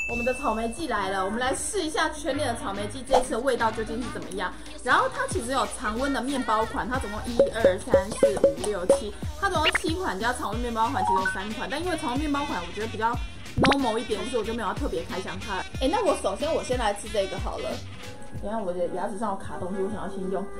我们的草莓季来了，我们来试一下全联的草莓季这一次的味道究竟是怎么样。然后它其实有常温的面包款，它总共1、2、3、4、5、6、7，它总共7款，加常温面包款其实有3款。但因为常温面包款我觉得比较 normal 一点，所以我就没有要特别开箱它。那我先来吃这个好了。等一下我的牙齿上有卡东西，我想要先用。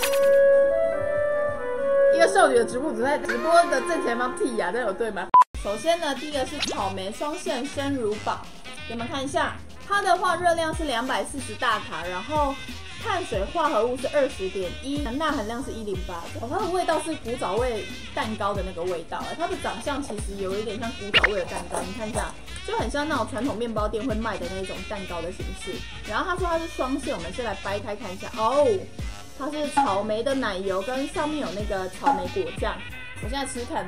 一个少女的直播主在直播的正前方剔牙，这有对吗？首先呢，第一个是草莓双馅生乳堡，给你们看一下，它的话热量是240大卡，然后碳水化合物是20.1，钠含量是108。它的味道是古早味蛋糕的那个味道，它的长相其实有一点像古早味的蛋糕，你看一下，就很像那种传统面包店会卖的那种蛋糕的形式。然后他说它是双馅，我们先来掰开看一下哦，它是草莓的奶油跟上面有那个草莓果酱。我现在吃看。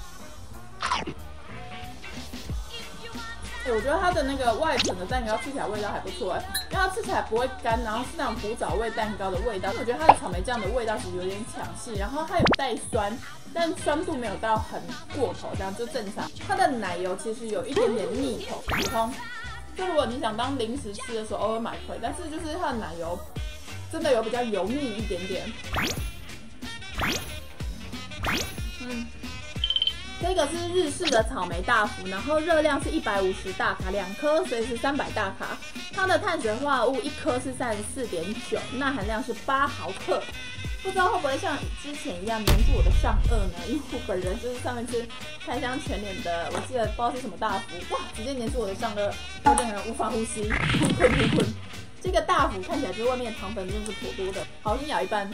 我觉得它的那个外层的蛋糕吃起来味道还不错因为它吃起来不会干，然后是那种古早味蛋糕的味道。我觉得它的草莓酱的味道其实有点抢戏，然后它有带酸，但酸度没有到很过头，这样就正常。它的奶油其实有一点点腻口，普通。就如果你想当零食吃的时候偶尔买回，但是就是它的奶油真的有比较油腻一点点。这个是日式的草莓大福，然后热量是150大卡，2颗所以是300大卡。它的碳水化合物1颗是34.9，钠含量是8毫克。不知道会不会像之前一样黏住我的上颚呢？因为我本人就是上一次开箱全联的，我记得不知道是什么大福，哇，直接黏住我的上颚，我整个人无法呼吸，困。这个大福看起来就是外面的糖粉真的是颇多的，好，先咬一半。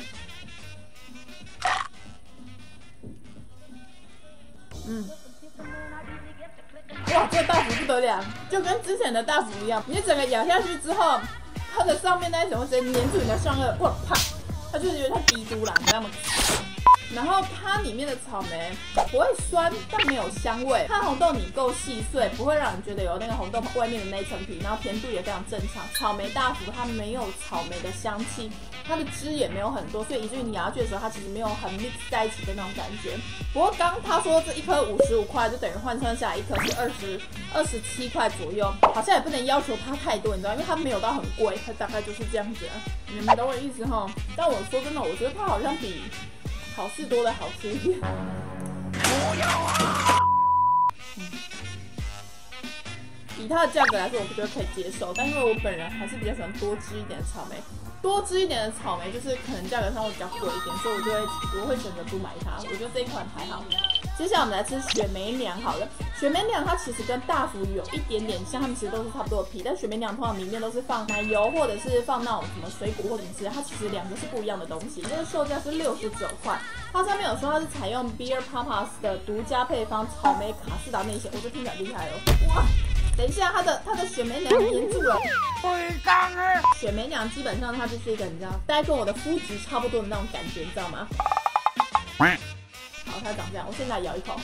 哇，这个大福不得了，就跟之前的大福一样，你整个咬下去之后，它的上面那一层会直接黏住你的上颚，哇啪，它就是有点像滴嘟啦，你知道吗？然后它里面的草莓不会酸，但没有香味。它红豆泥够细碎，不会让你觉得有那个红豆外面的那一层皮，然后甜度也非常正常。草莓大福它没有草莓的香气，它的汁也没有很多，所以以至于你咬下去的时候，它其实没有很 mix 在一起的那种感觉。不过刚他说这一颗55块，就等于换算下来一颗是27块左右，好像也不能要求它太多，你知道，因为它没有到很贵，它大概就是这样子你们懂我意思哈？但我说真的，我觉得它好像比好事多的好吃一点。不要啊！以它的价格来说，我觉得可以接受，但因为我本人还是比较喜欢多汁一点的草莓。多汁一点的草莓就是可能价格上会比较贵一点，所以我会选择不买它。我觉得这一款还好。接下来我们来吃雪梅娘好了。雪梅娘它其实跟大福有一点点像，它们其实都是差不多的皮，但雪梅娘通常里面都是放奶油或者是放那种什么水果或者什么，它其实两个是不一样的东西。这个售价是69块，它上面有说它是采用 Beer Papas 的独家配方草莓卡士达内馅，我觉得听起来厉害哦。哇！等一下，它的雪梅娘黏住了。雪梅娘基本上它就是一个你知道，大概跟我的肤质差不多的那种感觉，你知道吗？好，它长这样，我现在咬一口。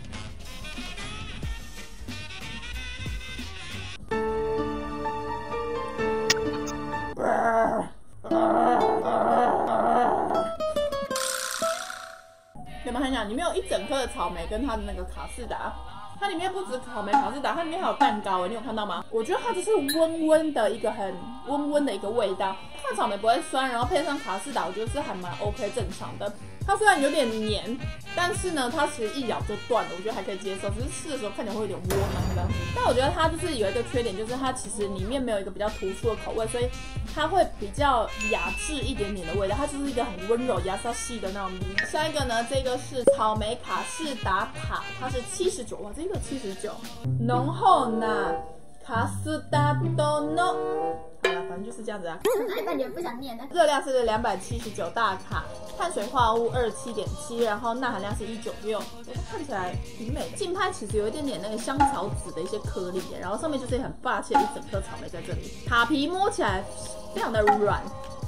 有没有很想？里面有一整颗的草莓跟它的那个卡士达。它里面不止草莓卡士达，它里面还有蛋糕你有看到吗？我觉得它就是温温的一个很温温的一个味道，它草莓不会酸，然后配上卡士达，我觉得是还蛮 OK 正常的。它虽然有点黏，但是呢，它其实一咬就断了，我觉得还可以接受。只是吃的时候看起来会有点窝囊这样子。但我觉得它就是有一个缺点，就是它其实里面没有一个比较突出的口味，所以它会比较雅致一点点的味道。它就是一个很温柔、牙刷细的那种米。下一个呢，这个是草莓卡士达塔，它是79，哇，这个79，浓厚呢卡士达多诺。好了，反正就是这样子啊。 感觉不想念了。 热量是279大卡，碳水化合物27.7，然后钠含量是196。看起来挺美的。近拍其实有一点点那个香草籽的一些颗粒，然后上面就是很霸气的一整颗草莓在这里。塔皮摸起来非常的软。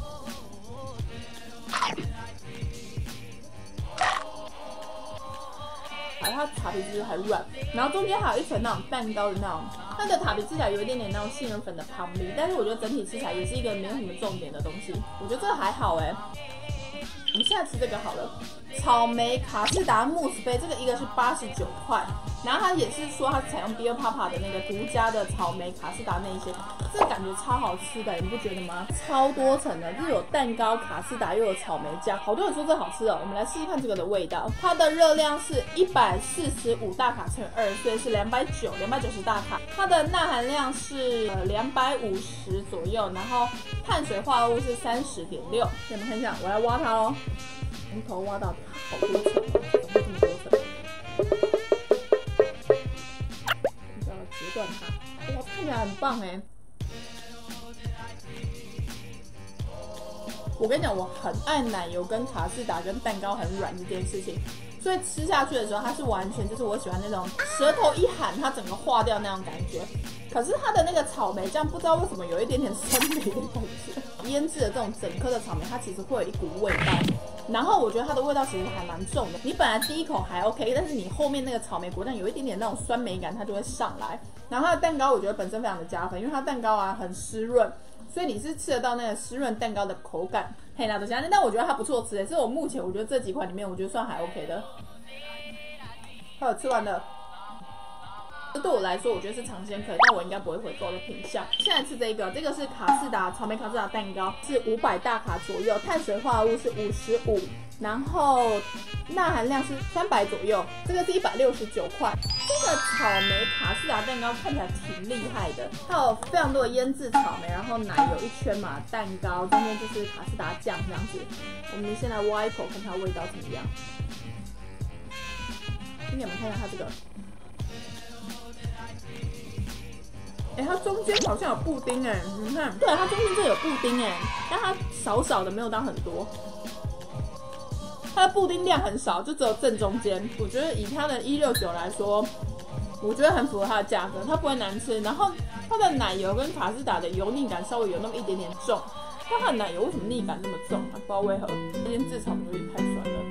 它塔皮就是很软，然后中间还有一层那种蛋糕的那种，它的塔皮吃起来有一点点那种杏仁粉的旁粒，但是我觉得整体吃起来也是一个没有什么重点的东西，我觉得这个还好我们现在吃这个好了，草莓卡士达慕斯杯，这个一个是89块，然后它也是说它采用 Dear Papa 的那个独家的草莓卡士达内馅，这个感觉超好吃的，你不觉得吗？超多层的，就是有蛋糕、卡士达又有草莓酱，好多人说这好吃哦。我们来试试看这个的味道，它的热量是145大卡乘以2，所以是290大卡。它的钠含量是250左右，然后碳水化合物是30.6。给你们看一下，我来挖它哦，从头挖到底，好多层，怎么会这么多层？你就要截断它，哇，看起来很棒哎。我跟你讲，我很爱奶油跟卡士达跟蛋糕很软这件事情，所以吃下去的时候，它是完全就是我喜欢那种舌头一含，它整个化掉那种感觉。可是它的那个草莓酱不知道为什么有一点点酸梅的感觉，腌制的这种整颗的草莓，它其实会有一股味道。然后我觉得它的味道其实还蛮重的，你本来第一口还 OK， 但是你后面那个草莓果酱有一点点那种酸梅感，它就会上来。然后它的蛋糕我觉得本身非常的加分，因为它蛋糕啊很湿润。所以你是吃得到那个湿润蛋糕的口感，嘿啦，但我觉得它不错吃，是我目前我觉得这几款里面我觉得算还 OK 的。好，吃完了。这对我来说，我觉得是尝鲜可以，但我应该不会回购的品项。现在吃这个是卡士达草莓卡士达蛋糕，是500大卡左右，碳水化合物是55，然后钠含量是300左右，这个是169块。这个草莓卡士达蛋糕看起来挺厉害的，它有非常多的腌制草莓，然后奶油一圈嘛，蛋糕中间就是卡士达酱这样子。我们先来挖一口，看它味道怎么样。给你们看一下它这个。它中间好像有布丁哎，你看，对，它中间这有布丁哎，但它少少的，没有到很多。它的布丁量很少，就只有正中间。我觉得以它的169来说，我觉得很符合它的价格，它不会难吃。然后它的奶油跟卡士达的油腻感稍微有那么一点点重，但它的奶油为什么腻感那么重啊？不知道为何，腌制草莓有点太酸了。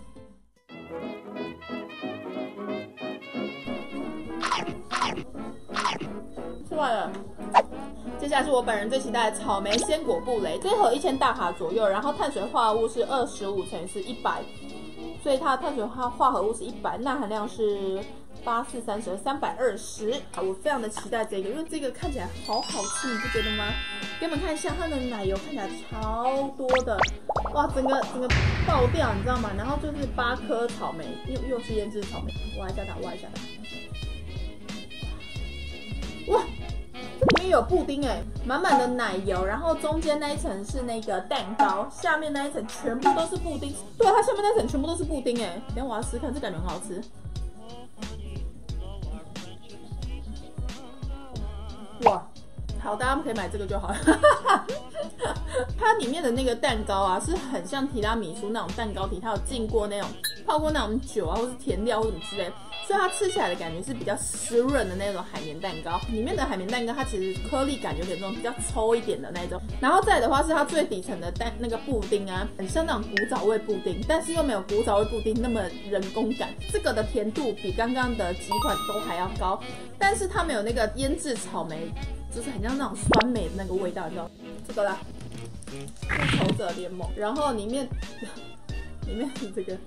吃完了，接下来是我本人最期待的草莓鲜果布蕾，这盒1000大卡左右，然后碳水化合物是25乘以是100，所以它的碳水化合物是100，钠含量是8430，320。我非常的期待这个，因为这个看起来好好吃，你不觉得吗？给你们看一下它的奶油，看起来超多的，哇，整个爆掉，你知道吗？然后就是8颗草莓，又是腌制草莓，挖一下它，挖一下它。哇，这里面有布丁哎，满满的奶油，然后中间那一层是那个蛋糕，下面那一层全部都是布丁。对，它下面那层全部都是布丁哎，等一下我要试看，这感觉很好吃。哇，好，大家可以买这个就好了。它里面的那个蛋糕啊，是很像提拉米苏那种蛋糕体，它有浸过那种泡过那种酒啊，或是甜料或什么之类的。所以它吃起来的感觉是比较湿润的那种海绵蛋糕，里面的海绵蛋糕它其实颗粒感有点那种比较稠一点的那种，然后再来的话是它最底层的那个布丁啊，很像那种古早味布丁，但是又没有古早味布丁那么人工感。这个的甜度比刚刚的几款都还要高，但是它没有那个腌制草莓，就是很像那种酸梅的那个味道，你知道？这个啦，复仇者联盟，然后里面是这个。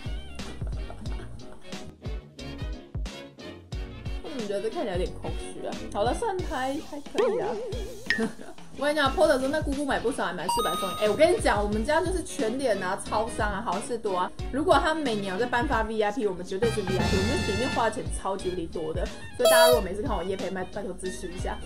你觉得这看起来有点空虚啊？好了，算还可以啊。我跟你讲 ，Porter 说那姑姑买不少，还买400送1。我跟你讲，我们家就是全联啊、超商啊、好事多啊。如果他们每年有在颁发 VIP， 我们绝对是 VIP， 我们里面花的钱超级无敌多的。所以大家如果每次看我业配卖，拜托支持一下。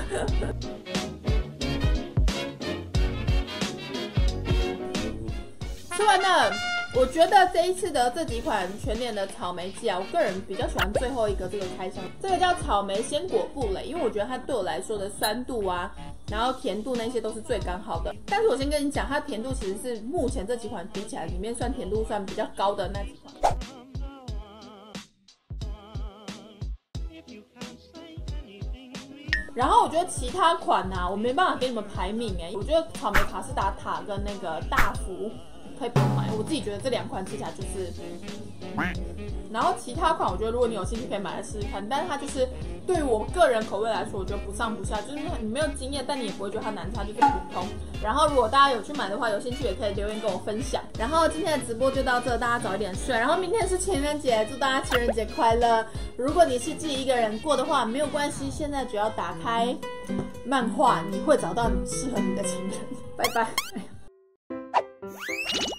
吃完了。我觉得这一次的这几款全联的草莓季啊，我个人比较喜欢最后一个这个开箱，这个叫草莓鲜果布蕾，因为我觉得它对我来说的酸度啊，然后甜度那些都是最刚好的。但是我先跟你讲，它的甜度其实是目前这几款比起来，里面算甜度算比较高的那几款。然后我觉得其他款啊，我没办法给你们排名哎，我觉得草莓卡士达塔跟那个大福。可以不用买，我自己觉得这2款吃起来就是，然后其他款我觉得如果你有兴趣可以买来试试看，但是它就是对对于我个人口味来说，我觉得不上不下，就是你没有经验，但你也不会觉得它难吃，它就是普通。然后如果大家有去买的话，有兴趣也可以留言跟我分享。然后今天的直播就到这，大家早一点睡。然后明天是情人节，祝大家情人节快乐。如果你是自己一个人过的话，没有关系，现在只要打开漫画，你会找到适合你的情人。拜拜。